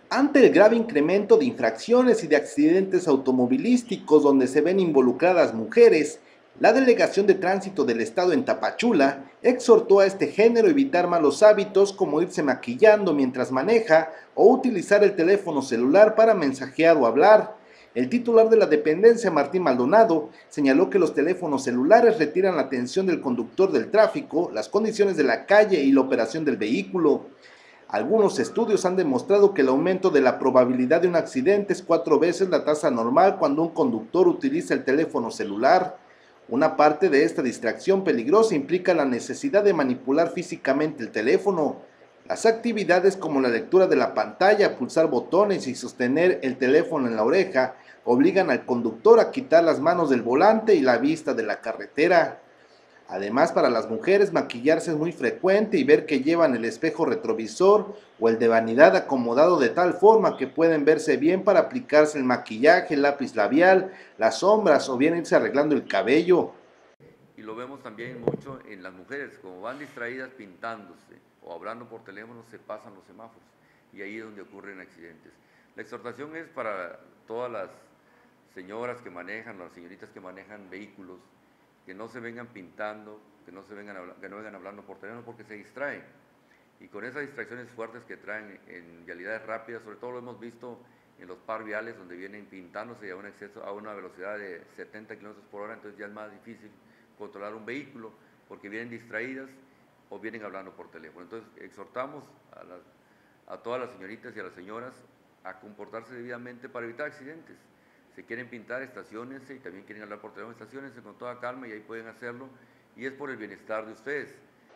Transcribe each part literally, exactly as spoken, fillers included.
Ante el grave incremento de infracciones y de accidentes automovilísticos donde se ven involucradas mujeres, la Delegación de Tránsito del Estado en Tapachula exhortó a este género a evitar malos hábitos como irse maquillando mientras maneja o utilizar el teléfono celular para mensajear o hablar. El titular de la dependencia, Martín Maldonado, señaló que los teléfonos celulares retiran la atención del conductor del tráfico, las condiciones de la calle y la operación del vehículo. Algunos estudios han demostrado que el aumento de la probabilidad de un accidente es cuatro veces la tasa normal cuando un conductor utiliza el teléfono celular. Una parte de esta distracción peligrosa implica la necesidad de manipular físicamente el teléfono. Las actividades como la lectura de la pantalla, pulsar botones y sostener el teléfono en la oreja obligan al conductor a quitar las manos del volante y la vista de la carretera. Además, para las mujeres maquillarse es muy frecuente y ver que llevan el espejo retrovisor o el de vanidad acomodado de tal forma que pueden verse bien para aplicarse el maquillaje, el lápiz labial, las sombras o bien irse arreglando el cabello. Y lo vemos también mucho en las mujeres, como van distraídas pintándose o hablando por teléfono, se pasan los semáforos y ahí es donde ocurren accidentes. La exhortación es para todas las señoras que manejan, las señoritas que manejan vehículos, que no se vengan pintando, que no, se vengan, que no vengan hablando por teléfono porque se distraen. Y con esas distracciones fuertes que traen en vialidades rápidas, sobre todo lo hemos visto en los par viales donde vienen pintándose a un exceso, a una velocidad de setenta kilómetros por hora, entonces ya es más difícil controlar un vehículo porque vienen distraídas o vienen hablando por teléfono. Entonces exhortamos a, las, a todas las señoritas y a las señoras a comportarse debidamente para evitar accidentes. Se quieren pintar, estaciónense, y también quieren hablar por teléfono, estaciónense con toda calma y ahí pueden hacerlo, y es por el bienestar de ustedes.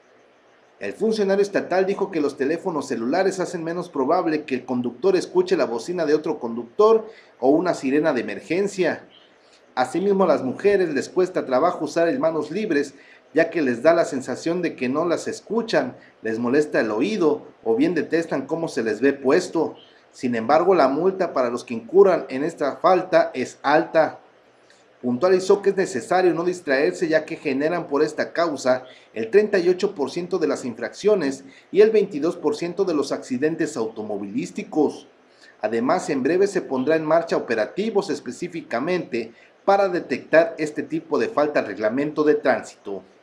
El funcionario estatal dijo que los teléfonos celulares hacen menos probable que el conductor escuche la bocina de otro conductor o una sirena de emergencia. Asimismo, a las mujeres les cuesta trabajo usar el manos libres, ya que les da la sensación de que no las escuchan, les molesta el oído o bien detestan cómo se les ve puesto. Sin embargo, la multa para los que incurran en esta falta es alta. Puntualizó que es necesario no distraerse, ya que generan por esta causa el treinta y ocho por ciento de las infracciones y el veintidós por ciento de los accidentes automovilísticos. Además, en breve se pondrá en marcha operativos específicamente para detectar este tipo de falta al reglamento de tránsito.